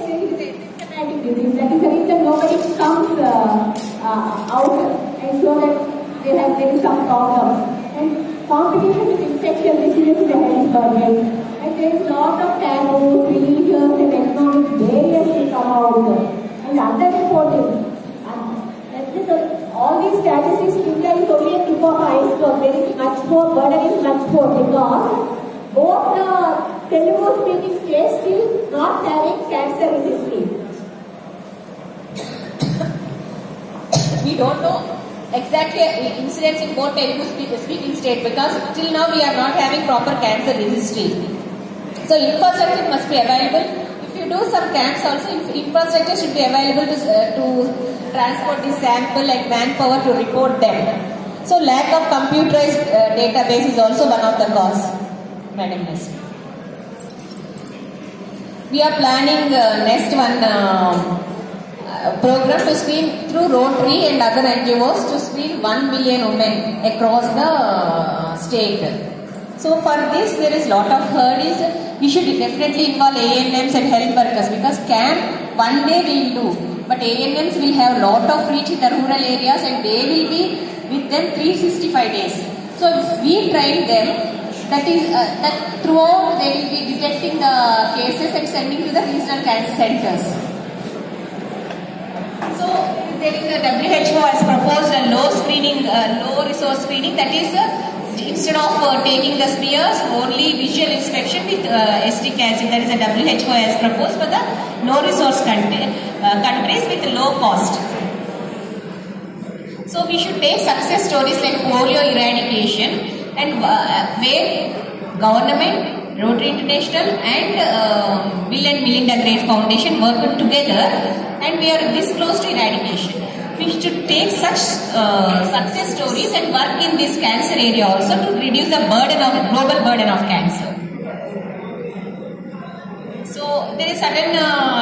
it is a systematic disease. That is the reason nobody comes out and show that there is some problem. And competition with infectious diseases is a health burden. And there is a lot of taboos, religious and economic barriers to come out. And underreporting. All these statistics, India is only a tip of iceberg. There is much more, burden is much more because both the Telugu-speaking states still not having cancer registry. We don't know exactly incidence in both Telugu-speaking states because till now we are not having proper cancer registry. So infrastructure must be available. If you do some camps also, infrastructure should be available to transport the sample and manpower to report them. So lack of computerized database is also one of the cause. Madam Minister. We are planning next one program to screen through Rotary and other NGOs to screen 1 million women across the state. So for this there is lot of hurdles. We should definitely involve ANMs and health workers because camp one day we will do. But ANMs will have lot of reach in the rural areas and they will be with them 365 days. So if we train them, that is that throughout they will be detecting the cases and sending to the regional cancer centers. So there is a WHO has proposed a low resource screening, that is instead of taking the smears, only visual inspection with STK acid. That is a WHO has proposed for the low resource countries with low cost. So we should take success stories like polio eradication and where government, Rotary International and Bill and Melinda Gates Foundation work together and we are this close to eradication. We should take such success stories and work in this cancer area also to reduce the global burden of cancer. So there is certain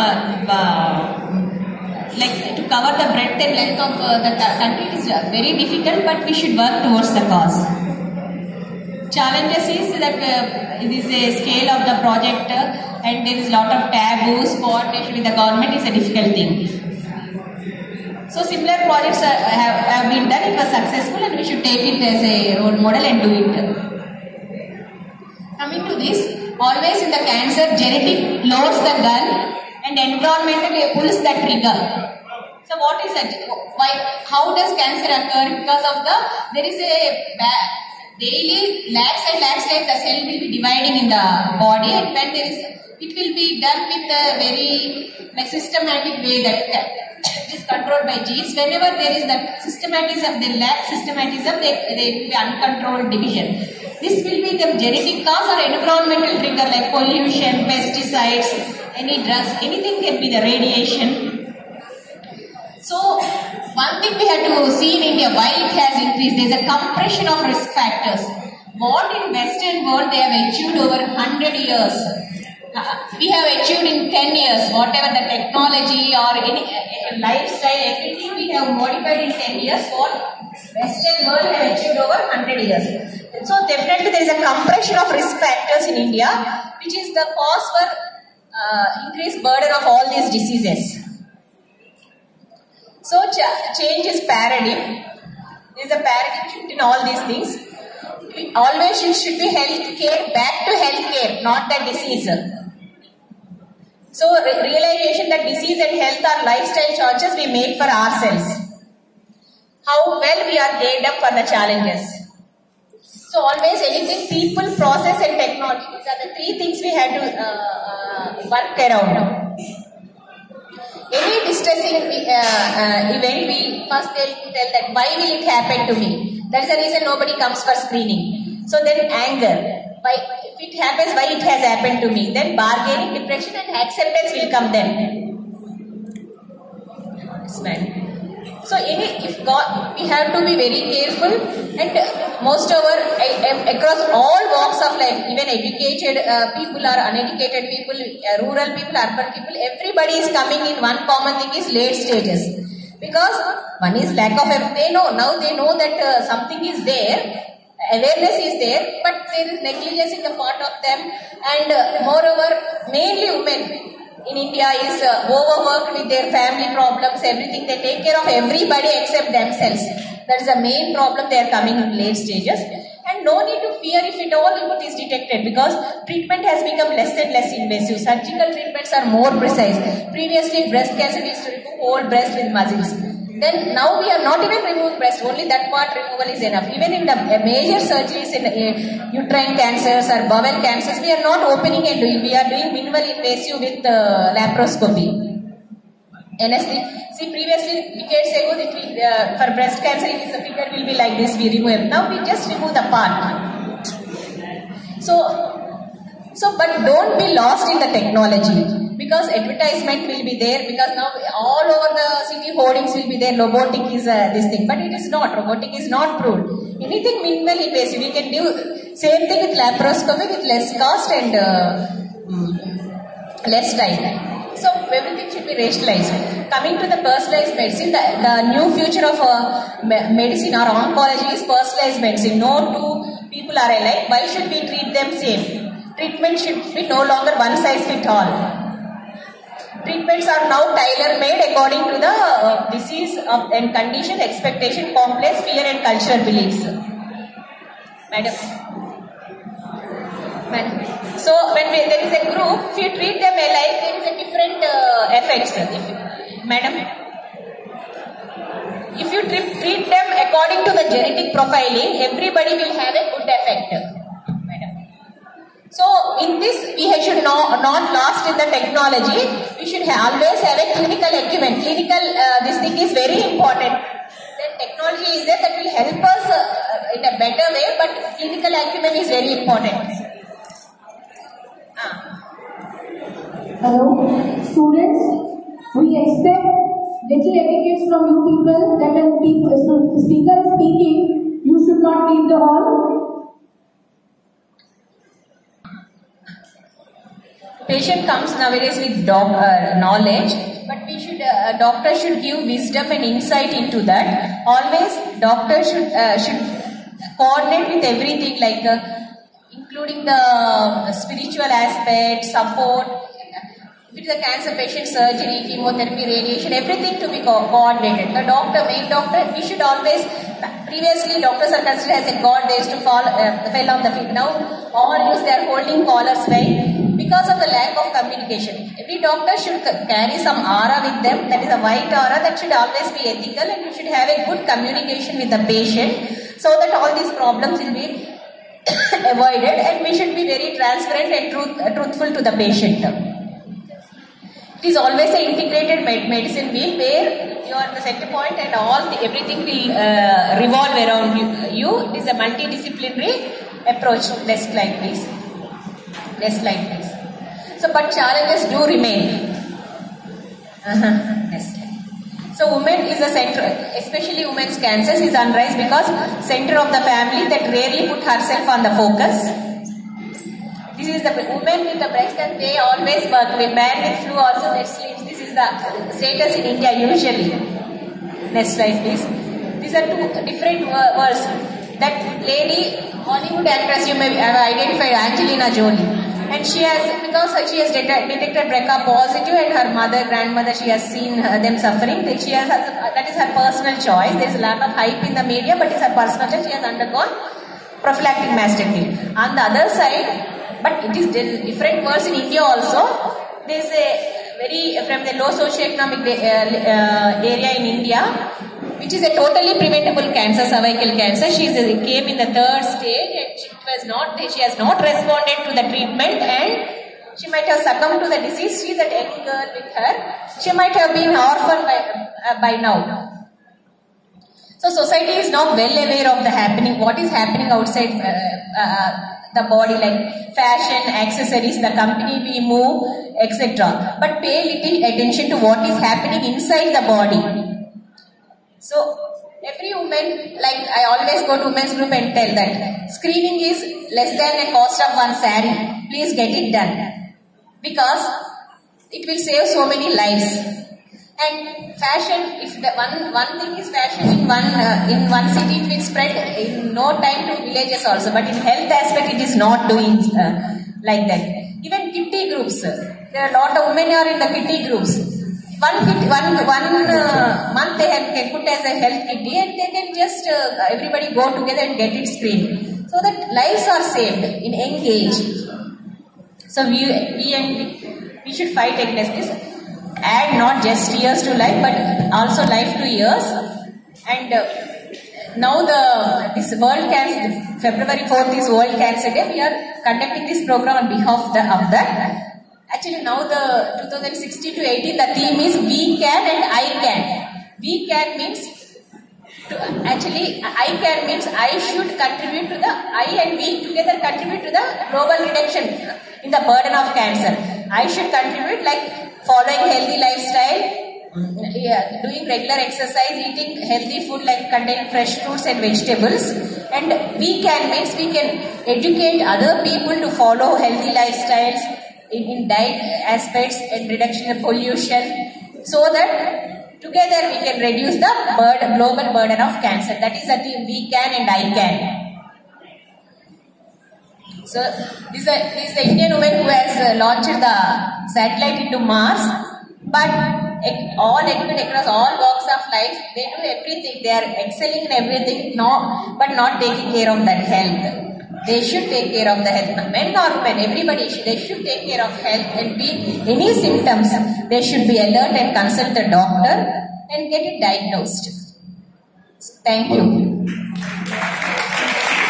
like to cover the breadth and length of the country is very difficult, but we should work towards the cause. Challenges is that it is a scale of the project and there is a lot of taboos, coordination with the government is a difficult thing. So similar projects have been done, it was successful and we should take it as a role model and do it. Coming to this, always in the cancer, genetic loads the gun and environmental pulls the trigger. So what is that? How does cancer occur? Because of there is a daily lakhs and lakhs times the cell will be dividing in the body and when it will be done with a very systematic way that is controlled by genes. Whenever there is that systematism, they lack systematism, they will be uncontrolled division. This will be the genetic cause or environmental trigger like pollution, pesticides, any drugs, anything can be the radiation. So one thing we have to see in India, why it has increased, there is a compression of risk factors. What in Western world they have achieved over 100 years. We have achieved in 10 years, whatever the technology or any lifestyle, everything we have modified in 10 years, what Western world have achieved over 100 years. So definitely there is a compression of risk factors in India, which is the cause for increased burden of all these diseases. So change is paradigm. There is a paradigm shift in all these things. Always it should be health care, back to health care, not the disease. So realization that disease and health are lifestyle choices we make for ourselves. How well we are geared up for the challenges. So always anything, people, process and technology. These are the three things we had to work around. Any distressing event, we first tell that why will it happen to me? That's the reason nobody comes for screening. So then anger. If it happens, why it has happened to me? Then bargaining, depression and acceptance will come then. So we have to be very careful and most across all walks of life, even educated people or uneducated people, rural people, urban people, everybody is coming in one common thing is late stages. Because one is lack of, now they know that something is there, awareness is there, but there is negligence in the part of them and moreover, mainly women. in India is overworked with their family problems, everything. They take care of everybody except themselves. That is the main problem. They are coming in late stages. And no need to fear if at all it is detected, because treatment has become less and less invasive. Surgical treatments are more precise. Previously, breast cancer used to remove whole breast with muscles. Then now we are not even removing breast, only that part removal is enough. Even in the major surgeries in uterine cancers or bowel cancers, we are not opening and doing. We are doing minimal invasive with laparoscopy. See, previously, decades ago, for breast cancer, the figure will be like this, we remove it. Now we just remove the part. But don't be lost in the technology, because advertisement will be there, because now all over the city hoardings will be there, robotic is this thing, but it is not, robotic is not proved. Anything minimal invasive, we can do same thing with laparoscopy with less cost and less time. So everything should be rationalized. Coming to the personalized medicine, the new future of medicine or oncology is personalized medicine. No two people are alike. Why should we treat them same? Treatment should be no longer one size fits all. Treatments are now tailor-made according to the disease and condition, expectation, complex, fear and cultural beliefs. Madam. So when there is a group, if you treat them alike, there is a different effects. If you treat them according to the genetic profiling, everybody will have a good effect. So in this, we should not lost in the technology. We should always have a clinical acumen. This thing is very important. The technology is there that will help us in a better way, but clinical acumen is very important. Hello, students. We expect little etiquette from you people, that when speaker is speaking, you should not leave the hall. Patient comes nowadays with knowledge, but we should doctor should give wisdom and insight into that. Always, doctor should coordinate with everything, like including the spiritual aspect, support. If it is a cancer patient, surgery, chemotherapy, radiation, everything to be coordinated. The main doctor, we should always, previously doctors are considered as a god, they used to fell on the feet. Now all use their holding collars way because of the lack of communication. Every doctor should carry some aura with them, that is a white aura, that should always be ethical, and we should have a good communication with the patient so that all these problems will be avoided, and we should be very transparent and truthful to the patient. It is always an integrated medicine wheel where you are the center point and everything will revolve around you. It is a multidisciplinary approach. Next slide, please. Next slide, please. So, but challenges do remain. Next slide. So, women is a center, especially women's cancers is on rise because center of the family that rarely put herself on the focus. This is the women with the breast cancer, they always work. With man with flu also that sleeps. This is the status in India usually. Next slide, please. These are two different worlds. That lady, Hollywood actress, you may have identified, Angelina Jolie. And she has, because she has detected BRCA positive, and her grandmother, she has seen them suffering. That is her personal choice. There is a lot of hype in the media, but it's her personal choice. She has undergone prophylactic mastectomy. On the other side, but it is different worlds in India also. There is a from the low socioeconomic area in India, which is a totally preventable cancer, cervical cancer. She came in the 3rd stage, and she has not responded to the treatment, and she might have succumbed to the disease. She is a young girl with her. She might have been orphaned by now. So society is not well aware of what is happening outside the body, like fashion, accessories, the company we move, etc. But pay little attention to what is happening inside the body. So every woman, like I always go to women's group and tell that screening is less than a cost of one saree. Please get it done, because it will save so many lives. And fashion, if the one thing is fashion in one city, it will spread in no time to villages also. But in health aspect, it is not doing like that. Even kitty groups. There are a lot of women are in the kitty groups. One month they can put as a health kitty, and they can just everybody go together and get it screened, so that lives are saved in young age. So we should fight against this. Add not just years to life, but also life to years. And now this World Cancer, February 4th is World Cancer Day. We are conducting this program on behalf of that. Actually, now the 2016 to 18, the theme is We Can and I Can. We Can means, I Can means I should contribute to the, I and we together contribute to the global reduction in the burden of cancer. I should contribute like following healthy lifestyle, doing regular exercise, eating healthy food like containing fresh fruits and vegetables. And we can means we can educate other people to follow healthy lifestyles in diet aspects and reduction of pollution, so that together we can reduce the global burden of cancer. That is the theme, We Can and I Can. So this is the Indian woman who has launched the satellite into Mars. But all educated across all walks of life, they do everything. They are excelling in everything, but not taking care of that health. They should take care of the health. Men or women, everybody they should take care of health, and any symptoms, they should be alert and consult the doctor and get it diagnosed. Thank you.